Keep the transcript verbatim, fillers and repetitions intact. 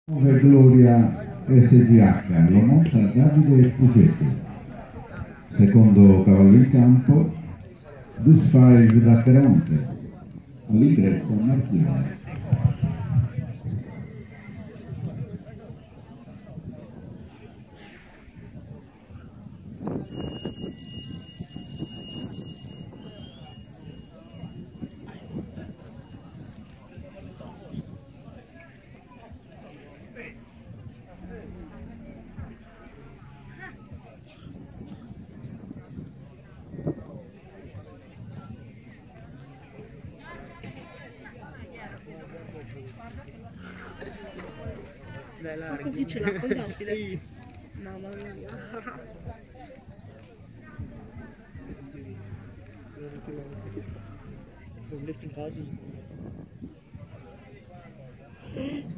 Nove Gloria S G H, lo monta Davide Pugetti. Secondo cavallo in campo, Dus Five da Creonte, all'ingresso Martino. Ma così ce l'ha con gli altri? Mamma mia. Non in casa.